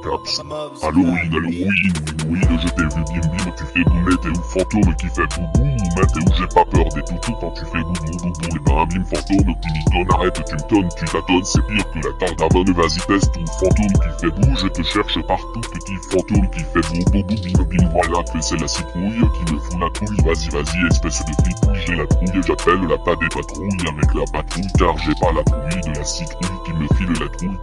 Caps. Halloween, Halloween, je t'ai vu bim bim, tu fais boum, t'es où fantôme qui fait boubou, mais t'es où j'ai pas peur des toutous quand tu fais boubou boubou, et ben bim fantôme qui m'y donne, arrête, tu me tonnes, tu tâtonnes, c'est pire que la cardamone, vas-y teste, ou fantôme qui fait bou, je te cherche partout, petit fantôme qui fait boubou bim bim, voilà que c'est la citrouille qui me fout la trouille, vas-y, espèce de fripouille, j'ai la trouille, j'appelle la pas des patrouilles avec la patrouille, car j'ai pas la trouille de la citrouille qui me file la trouille.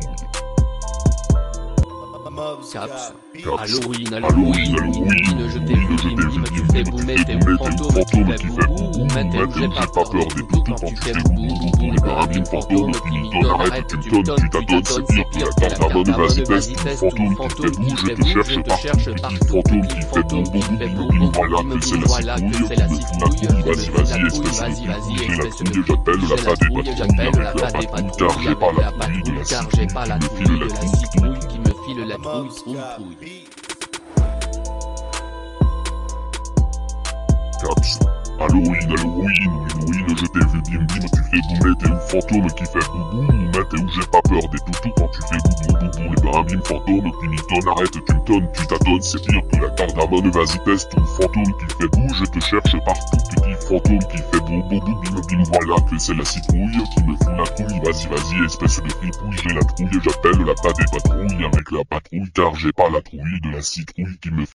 Caps. Caps. Halloween, Je t'ai vu bim tu fais boumer, t'es où fantôme qui fait boubou, mais t'es où j'ai pas peur des toutous quand tu fais boubou boubou, et ben bim fantôme qui m'y donne, arrête, tu me tonnes, tu tâtonnes, c'est pire que la cardamone, vas-y teste, fantôme qui fait bou, je te cherche partout, petit fantôme qui fait boubou, voilà que c'est la citrouille, qui me fout la trouille, vas-y, espèce de j'appelle la pas des patrouilles, car j'ai pas la trouille de la citrouille qui me file la trouille, trouille. Caps. Halloween, je t'ai vu bim bim, tu fais boumer, t'es où fantôme qui fait boubou, mais t'es où j'ai pas peur des toutous quand tu fais boubou, et ben bim fantôme qui m'y donne, arrête, tu me tonnes, tu tâtonnes, c'est pire que la cardamone, vas-y teste, ou fantôme qui fait bou, je te cherche partout, petit fantôme qui fait boubou bim, voilà que c'est la citrouille qui me fout la trouille, vas-y, espèce de fripouille, j'ai la trouille, j'appelle la pas des patrouilles avec la patrouille, car j'ai pas la trouille de la citrouille qui me